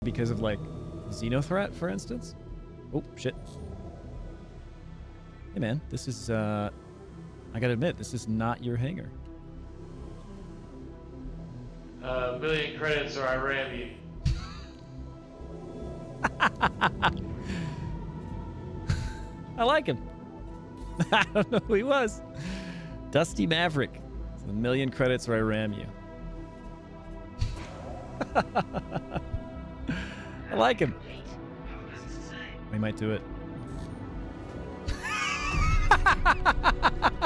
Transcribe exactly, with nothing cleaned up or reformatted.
because of like Xenothreat, for instance. Oh shit. Hey man, this is uh I gotta admit, this is not your hangar. A uh, million credits or I ram you. I like him. I don't know who he was. Dusty Maverick. It's a million credits or I ram you. I like him. We might do it.